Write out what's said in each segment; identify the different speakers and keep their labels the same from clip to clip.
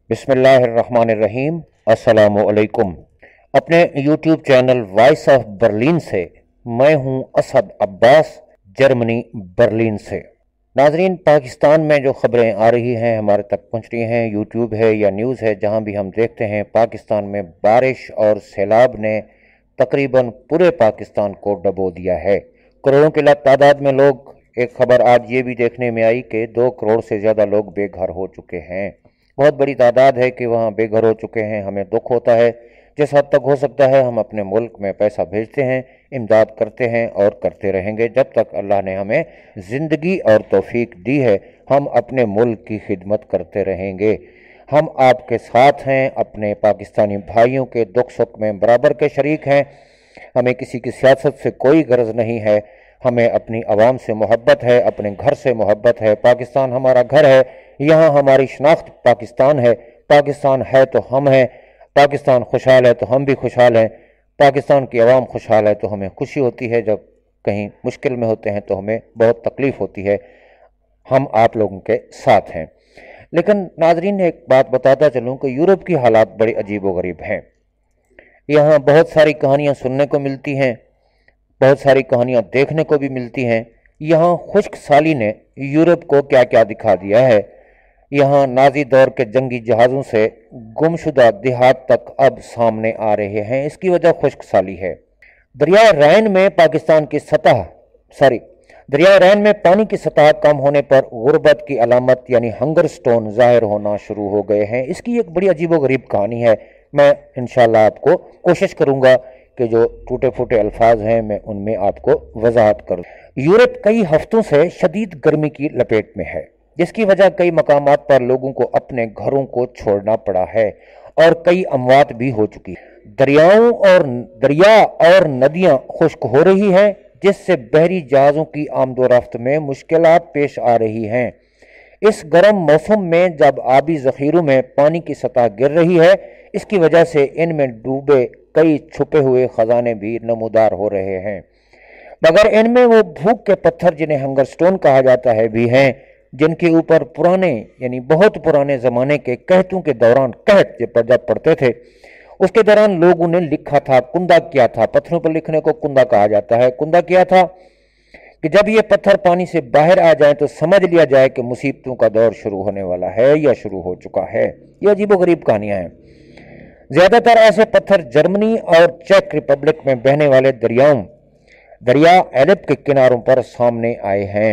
Speaker 1: बिस्मिल्लाहिर्रहमानिर्रहीम। अस्सलामु अलैकुम। अपने YouTube channel voice of Berlin से मैं हूं असद अब्बास, जर्मनी बर्लिन से। नाजरीन, पाकिस्तान में जो खबरें आ रही हैं, हमारे तक पहुंच रही हैं, यूट्यूब है या न्यूज़ है, जहां भी हम देखते हैं पाकिस्तान में बारिश और सैलाब ने तकरीबन पूरे पाकिस्तान को डबो दिया है। करोड़ों की तादाद में लोग, एक खबर आज ये भी देखने में आई कि 2 करोड़ से ज़्यादा लोग बेघर हो चुके हैं। बहुत बड़ी तादाद है कि वहाँ बेघर हो चुके हैं। हमें दुख होता है। जिस हद तक हो सकता है हम अपने मुल्क में पैसा भेजते हैं, इमदाद करते हैं और करते रहेंगे जब तक अल्लाह ने हमें ज़िंदगी और तौफीक दी है। हम अपने मुल्क की खिदमत करते रहेंगे। हम आपके साथ हैं, अपने पाकिस्तानी भाइयों के दुख सुख में बराबर के शरीक हैं। हमें किसी की सियासत से कोई गरज नहीं है। हमें अपनी आवाम से मोहब्बत है, अपने घर से मोहब्बत है। पाकिस्तान हमारा घर है, यहाँ हमारी शनाख्त पाकिस्तान है। पाकिस्तान है तो हम हैं, पाकिस्तान खुशहाल है तो हम भी खुशहाल हैं। पाकिस्तान की आवाम खुशहाल है तो हमें खुशी होती है, जब कहीं मुश्किल में होते हैं तो हमें बहुत तकलीफ़ होती है। हम आप लोगों के साथ हैं। लेकिन नाजरीन, एक बात बताता चलूँ कि यूरोप की हालात बड़े अजीब व गरीब हैं। यहाँ बहुत सारी कहानियाँ सुनने को मिलती हैं, बहुत सारी कहानियाँ देखने को भी मिलती हैं। यहाँ खुश्क साली ने यूरोप को क्या क्या दिखा दिया है। यहाँ नाजी दौर के जंगी जहाज़ों से गुमशुदा देहात तक अब सामने आ रहे हैं। इसकी वजह खुश्क साली है। दरिया रैन में पानी की सतह कम होने पर गुर्बत की अलामत यानी हंगर स्टोन ज़ाहिर होना शुरू हो गए हैं। इसकी एक बड़ी अजीब व गरीब कहानी है। मैं इंशाल्लाह आपको कोशिश करूँगा कि जो टूटे फूटे अल्फाज हैं मैं उनमें आपको वजाहत करूँ। यूरोप कई हफ्तों से शदीद गर्मी की लपेट में है, जिसकी वजह कई मकामात पर लोगों को अपने घरों को छोड़ना पड़ा है और कई अमवात भी हो चुकी है। दरिया और नदियां खुश्क हो रही हैं, जिससे बहरी जहाज़ों की आमदोरफ्त में मुश्किलात पेश आ रही हैं। इस गर्म मौसम में जब आबी ज़ख़ीरों में पानी की सतह गिर रही है, इसकी वजह से इनमें डूबे कई छुपे हुए खजाने भी नमूदार हो रहे हैं। मगर इनमें वो भूख के पत्थर, जिन्हें हंगर स्टोन कहा जाता है, भी हैं, जिनके ऊपर पुराने यानी बहुत पुराने ज़माने के कहतों के दौरान कहत जब पढ़ते थे उसके दौरान लोगों ने लिखा था, कुंदा किया था। पत्थरों पर लिखने को कुंदा कहा जाता है। कुंदा किया था कि जब ये पत्थर पानी से बाहर आ जाए तो समझ लिया जाए कि मुसीबतों का दौर शुरू होने वाला है या शुरू हो चुका है। ये अजीबोगरीब कहानियां हैं। ज़्यादातर ऐसे पत्थर जर्मनी और चेक रिपब्लिक में बहने वाले दरिया एलिप के किनारों पर सामने आए हैं।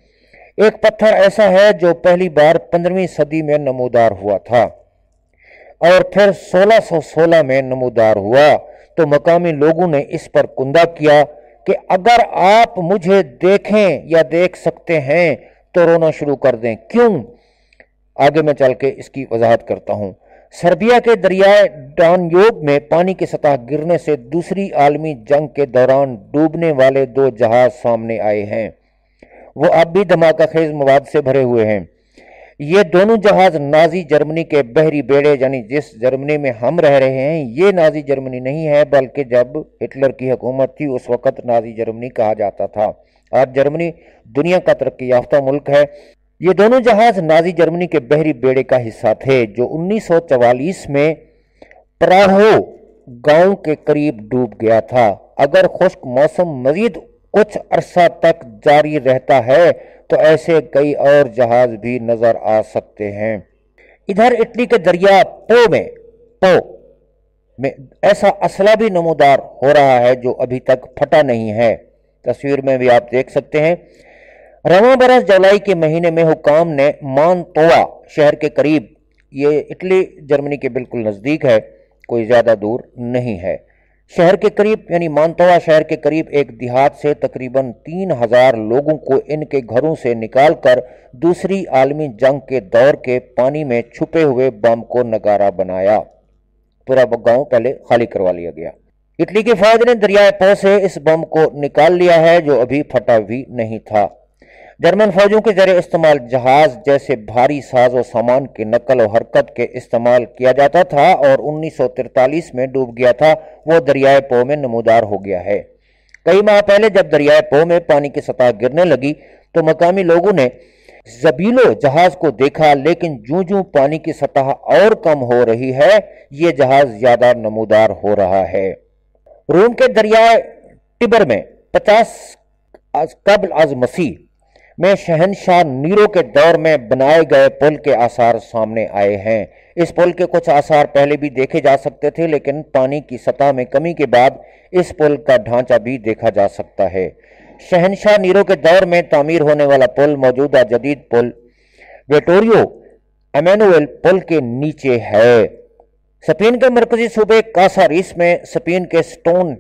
Speaker 1: एक पत्थर ऐसा है जो पहली बार 15वीं सदी में नमूदार हुआ था और फिर 1616 में नमूदार हुआ। तो मकामी लोगों ने इस पर कुंदा किया कि अगर आप मुझे देखें या देख सकते हैं तो रोना शुरू कर दें। क्यों? आगे मैं चल के इसकी वजाहत करता हूँ। सर्बिया के दरियाए डान्यूब में पानी की सतह गिरने से दूसरी आलमी जंग के दौरान डूबने वाले 2 जहाज सामने आए हैं। वो अब भी धमाकाखेज मवाद से भरे हुए हैं। ये दोनों जहाज नाजी जर्मनी के बहरी बेड़े, यानी जिस जर्मनी में हम रह रहे हैं, ये नाजी जर्मनी नहीं है, बल्कि जब हिटलर की हुकूमत थी उस वक़्त नाजी जर्मनी कहा जाता था। आज जर्मनी दुनिया का तरक्की याफ्ता मुल्क है। ये दोनों जहाज नाजी जर्मनी के बहरी बेड़े का हिस्सा थे, जो 1944 में प्राहो गांव के करीब डूब गया था। अगर खुश्क मौसम मजीद कुछ अरसा तक जारी रहता है तो ऐसे कई और जहाज भी नजर आ सकते हैं। इधर इटली के दरिया पो में ऐसा असला भी नमूदार हो रहा है जो अभी तक फटा नहीं है। तस्वीर में भी आप देख सकते हैं। रवां बरस जुलाई के महीने में हुकाम ने मानतोआ शहर के करीब, ये इटली जर्मनी के बिल्कुल नज़दीक है, कोई ज़्यादा दूर नहीं है, शहर के करीब यानी मानतोआ शहर के करीब एक देहात से तकरीबन 3000 लोगों को इनके घरों से निकालकर दूसरी आलमी जंग के दौर के पानी में छुपे हुए बम को नगारा बनाया। पूरा गांव पहले खाली करवा लिया गया। इटली के फौज ने दरियाए पो से इस बम को निकाल लिया है, जो अभी फटा भी नहीं था। जर्मन फौजों के जरिए इस्तेमाल जहाज जैसे भारी साजो सामान की नकल और हरकत के इस्तेमाल किया जाता था और 1943 में डूब गया था, वो दरियाए पो में नमूदार हो गया है। कई माह पहले जब दरियाए पो में पानी की सतह गिरने लगी तो मकामी लोगों ने ज़बीलो जहाज को देखा, लेकिन जूं जूं पानी की सतह और कम हो रही है, ये जहाज ज्यादा नमूदार हो रहा है। रोम के दरियाए टिबर में 50 कब्ल अज मसीह में शहनशाह नीरो के दौर में बनाए गए पुल के आसार सामने आए हैं। इस पुल के कुछ आसार पहले भी देखे जा सकते थे, लेकिन पानी की सतह में कमी के बाद इस पुल का ढांचा भी देखा जा सकता है। शहनशाह नीरो के दौर में तामीर होने वाला पुल मौजूदा जदीद पुल विटोरियो एमेनुएल पुल के नीचे है। स्पेन के मरकजी सूबे कासारिस में स्पेन के स्टोन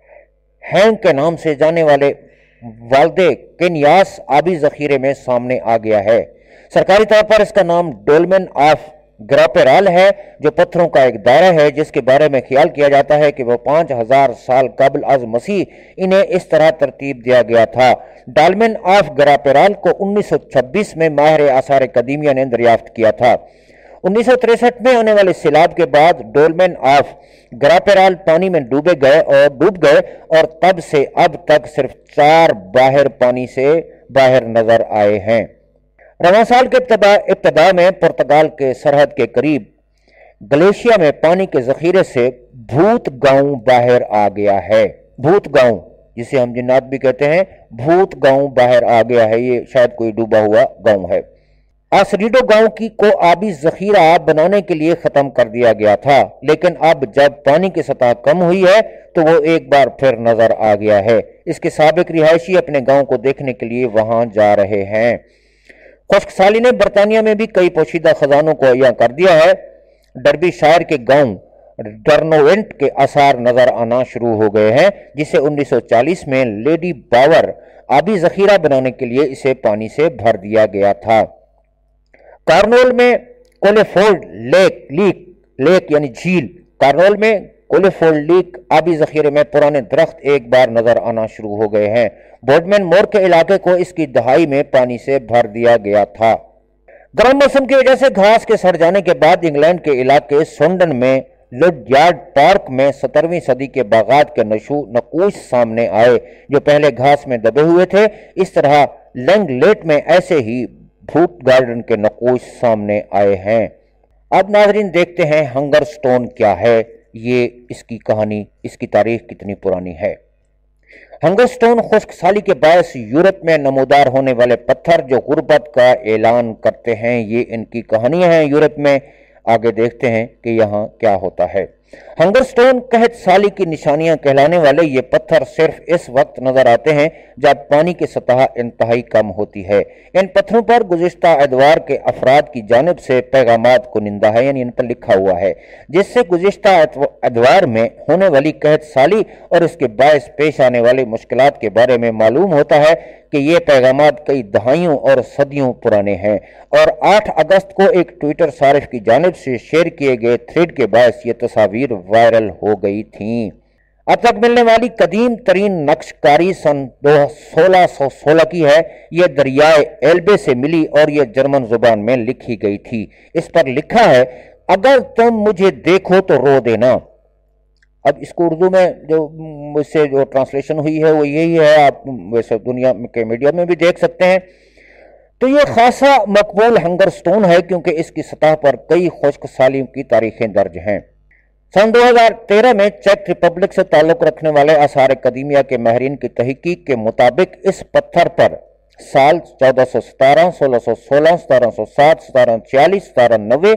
Speaker 1: हैंग के नाम से जाने वाले वाल्दे केनियास आबी जखीरे में सामने आ गया है। सरकारी तौर पर इसका नाम डोलमेन ऑफ ग्रापेराल है, जो पत्थरों का एक दायरा है जिसके बारे में ख्याल किया जाता है कि वह 5000 साल कबल अज मसीह इन्हें इस तरह तरतीब दिया गया था। डोलमेन ऑफ ग्रापेराल को 1926 में माहिर आसार कदीमिया ने दरियाफ्त किया था। 1963 में आने वाले सैलाब के बाद डोलमेन ऑफ ग्रापेराल पानी में डूब गए और तब से अब तक सिर्फ 4 बाहर पानी से बाहर नजर आए हैं। रवां साल के इब्तदा में पुर्तगाल के सरहद के करीब गलेशिया में पानी के जखीरे से भूत गांव बाहर आ गया है। भूत गांव, जिसे हम जिन्नात भी कहते हैं, भूत गांव बाहर आ गया है। ये शायद कोई डूबा हुआ गांव है। आसरीडो गांव को आबी जखीरा बनाने के लिए खत्म कर दिया गया था, लेकिन अब जब पानी की सतह कम हुई है तो वो एक बार फिर नजर आ गया है। इसके साबिक रिहायशी अपने गांव को देखने के लिए वहां जा रहे हैं। खुश्क साली ने बरतानिया में भी कई पोशीदा खजानों को अहिया कर दिया है। डर्बी शायर के गांव डर्नोवेंट के आसार नजर आना शुरू हो गए हैं, जिसे 1940 में लेडी बावर आबी जखीरा बनाने के लिए इसे पानी से भर दिया गया था। कार्नोल में कोलेफोल्ड लेक यानी झील, कार्नोल में कोलेफोल्ड लेक आबी जखीरे में पुराने दरख्त एक बार नजर आना शुरू हो गए हैं। बोर्डमैन मोर के इलाके को इसकी दहाई में पानी से भर दिया गया था। गर्म मौसम की वजह से घास के सड़ जाने के बाद इंग्लैंड के इलाके सोंडन में लुडयार्ड पार्क में 17वीं सदी के बागात के नकूश सामने आए, जो पहले घास में दबे हुए थे। इस तरह लैंगलेट में ऐसे ही भूत गार्डन के नकूश सामने आए हैं। अब नाजरीन देखते हैं हंगर स्टोन क्या है, ये इसकी कहानी, इसकी तारीख कितनी पुरानी है। हंगर स्टोन खुश्क साली के बायस यूरोप में नमूदार होने वाले पत्थर जो गुर्बत का ऐलान करते हैं, ये इनकी कहानियां हैं यूरोप में। आगे देखते हैं कि यहाँ क्या होता है। हंगर स्टोन कहत साली की निशानियां कहलाने वाले ये पत्थर सिर्फ इस वक्त नजर आते हैं जब पानी की सतह इंतहाई कम होती है। इन पत्थरों पर गुज़िश्ता एतवार के अफराद की जानिब से पैगामात कुनिंदा है, यानी इन पर लिखा हुआ है, जिससे गुज़िश्ता एतवार में होने वाली कहत साली और इसके बायस पेश आने वाली मुश्किलात के बारे में मालूम होता है कि ये पैगामात कई दहाइयों और सदियों पुराने हैं। और 8 अगस्त को एक ट्विटर सारिफ की जानिब से शेयर किए गए थ्रेड के बायस ये तस्वीर वायरल हो गई थी। अब तक मिलने वाली कदीम तरीन नक्शकारी सन 1616 की है। यह दरियाए एल्बे से मिली और यह जर्मन जुबान में लिखी गई थी। इस पर लिखा है, अगर तुम मुझे देखो तो रो देना। अब इसको उर्दू में जो मुझसे जो ट्रांसलेशन हुई है वो यही है, आप वैसे दुनिया के मीडिया में भी देख सकते हैं। तो ये खासा मकबूल हंगर स्टोन है क्योंकि इसकी सतह पर कई खुश्क सालियों की तारीखें दर्ज हैं। सन 2013 में चेक रिपब्लिक से ताल्लुक़ रखने वाले आसार कदीमिया के माहिरीन की तहकीक के मुताबिक इस पत्थर पर साल 1417, 1616, 1707, 1740, 1790,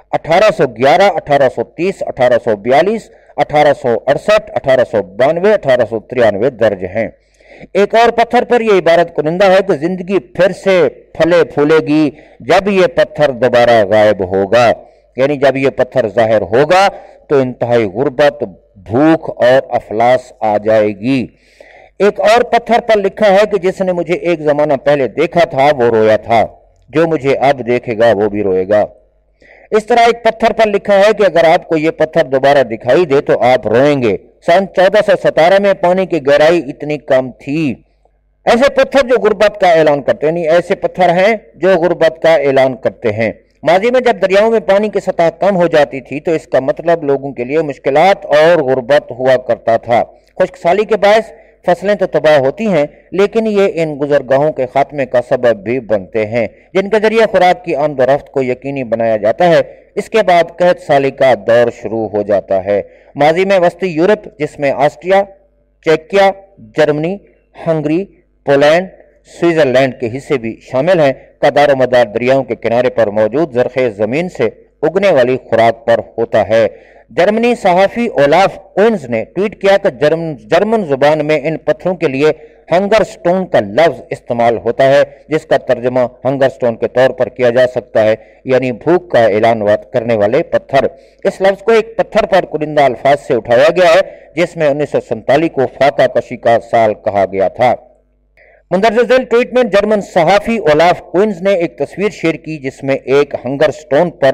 Speaker 1: 1811, 1830, 1842, 1868, 1892, 1893 दर्ज हैं। एक और पत्थर पर यह इबारत कुनिंदा है कि जिंदगी फिर से फले फूलेगी जब यह पत्थर दोबारा गायब होगा, यानी जब यह पत्थर जाहिर होगा तो इंतहाई गुर्बत, भूख और अफलास आ जाएगी। एक और पत्थर पर लिखा है कि जिसने मुझे एक जमाना पहले देखा था वो रोया था, जो मुझे अब देखेगा वो भी रोएगा। इस तरह एक पत्थर पर लिखा है कि अगर आपको ये पत्थर दोबारा दिखाई दे तो आप रोएंगे। सन 1417 में पानी की गहराई इतनी कम थी। ऐसे पत्थर जो गुर्बत का ऐलान करते हैं, ऐसे पत्थर हैं जो गुर्बत का ऐलान करते हैं। माजी में जब दरियाओं में पानी की सतह कम हो जाती थी तो इसका मतलब लोगों के लिए मुश्किलात और गुर्बत हुआ करता था। खुश्क साली के बायस फसलें तो तबाह होती हैं, लेकिन ये इन गुजरगाहों के खात्मे का सबब भी बनते हैं, जिनके जरिए खुराक की आमदोरफ्त को यकीनी बनाया जाता है। इसके बाद कहत साली का दौर शुरू हो जाता है। माजी में वस्ती यूरोप, जिसमें ऑस्ट्रिया, चेकिया, जर्मनी, हंगरी, पोलैंड, स्विट्जरलैंड के हिस्से भी शामिल हैं, का दारोमदार दरियाओं के किनारे पर मौजूद जरखेज जमीन से उगने वाली खुराक पर होता है। जर्मनी सहाफ़ी ओलाफ कोइन्स ने ट्वीट किया कि जर्मन जुबान में इन पत्थरों के लिए हंगर स्टोन का लफ्ज इस्तेमाल होता है, जिसका तर्जमा हंगर स्टोन के तौर पर किया जा सकता है, यानी भूख का ऐलान करने वाले पत्थर। इस लफ्ज को एक पत्थर पर कुरिंदा अल्फाज से उठाया गया है, जिसमें 1947 को फाका कशी का साल कहा गया था। मुंदरजा झैल ट्वीट में जर्मन सहाफ़ी ओलाफ कोइन्स ने एक तस्वीर शेयर की, जिसमें एक हंगर स्टोन पर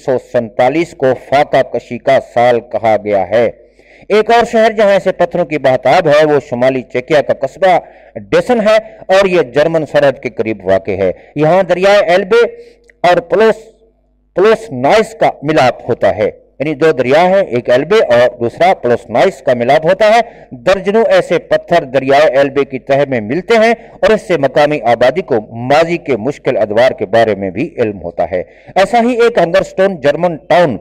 Speaker 1: 1947 को फाका कशी का साल कहा गया है। एक और शहर जहां ऐसे पत्थरों की बहताब है वो शुमाली चेकिया का कस्बा डेसन है, और यह जर्मन सरहद के करीब वाक़ है। यहाँ दरियाए एल्बे और प्लोसनाइस का मिलाप होता है, यानी दो दरिया है, एक एल्बे और दूसरा प्लोसनाइस का मिलाप होता है। दर्जनों ऐसे पत्थर दरियाए एल्बे की तह में मिलते हैं, और इससे मकामी आबादी को माजी के मुश्किल अदवार के बारे में भी इल्म होता है। ऐसा ही एक hunger stone German town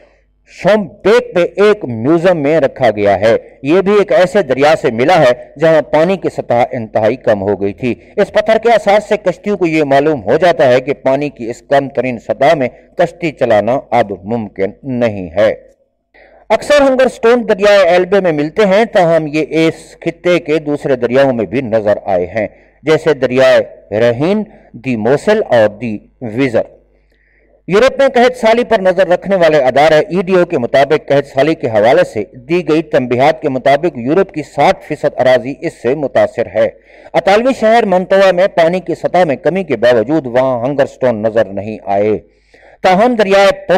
Speaker 1: Schonebeck में एक म्यूजियम में रखा गया है। यह भी एक ऐसे दरिया से मिला है जहां पानी की सतह इंतहाई कम हो गई थी। इस पत्थर के असास से कश्तियों को यह मालूम हो जाता है कि पानी की इस कम तरीन सतह में कश्ती चलाना अब मुमकिन नहीं है। अक्सर हंगर स्टोन दरियाए एल्बे में मिलते हैं, ताहम ये इस खित्ते के दूसरे दरियाओं में भी नजर आए हैं, जैसे दरियाए रहीन, दी मोसल और दी विजर। यूरोप में कहत साली पर नजर रखने वाले अदारे ईडीओ के मुताबिक कहत साली के हवाले से दी गई तंबीहात के मुताबिक यूरोप की 60% अराजी इससे मुतासिर है। अतालवी शहर मंतवा में पानी की सतह में कमी के बावजूद वहां हंगर स्टोन नजर नहीं आए। ताहम दरियाए पो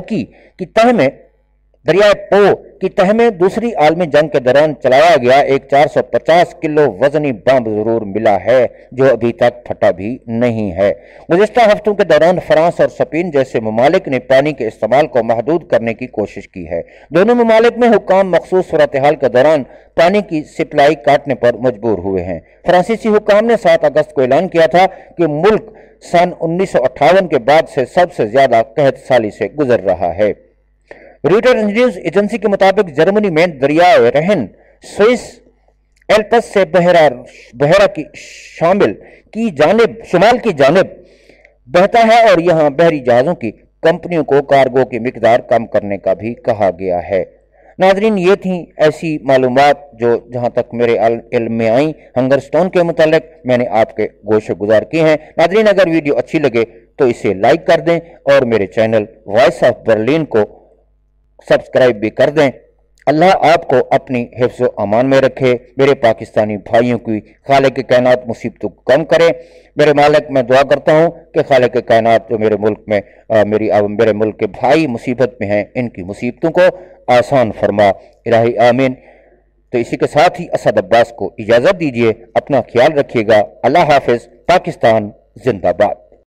Speaker 1: की तह में दूसरी आलमी जंग के दौरान चलाया गया एक 450 किलो वजनी बम जरूर मिला है, जो अभी तक फटा भी नहीं है। गुज़िश्ता हफ्तों के दौरान फ्रांस और स्पेन जैसे ममालिक ने पानी के इस्तेमाल को महदूद करने की कोशिश की है। दोनों ममालिक में हुक्काम मखसूस सूरत हाल के दौरान पानी की सप्लाई काटने पर मजबूर हुए हैं। फ्रांसीसी हुक्काम ने 7 अगस्त को ऐलान किया था कि मुल्क सन 1958 के बाद से सबसे ज्यादा कहत साली से गुजर रहा है। रॉयटर्स न्यूज एजेंसी के मुताबिक जर्मनी में दरियाए रहन स्विस एल्प्स से बहरा की शुमाल की जानिब बहता है, और यहाँ बहरी जहाजों की कंपनियों को कार्गो की मिकदार कम करने का भी कहा गया है। नाजरीन, ये थी ऐसी मालूमात जो जहाँ तक मेरे इल्म में आई हंगर स्टोन के मुतालिक मैंने आपके गोशे गुजार किए हैं। नाजरीन, अगर वीडियो अच्छी लगे तो इसे लाइक कर दें और मेरे चैनल वॉइस ऑफ बर्लिन को सब्सक्राइब भी कर दें। अल्लाह आपको अपनी हिफ्ज़ अमान में रखे। मेरे पाकिस्तानी भाइयों की खालिक कायनात मुसीबतों को कम करे। मेरे मालिक, मैं दुआ करता हूँ कि खालिक कायनात जो मेरे मुल्क में मेरे मुल्क के भाई मुसीबत में हैं, इनकी मुसीबतों को आसान फरमा। इलाही आमीन। तो इसी के साथ ही असद अब्बास को इजाज़त दीजिए। अपना ख्याल रखिएगा। अल्लाह हाफिज़। पाकिस्तान जिंदाबाद।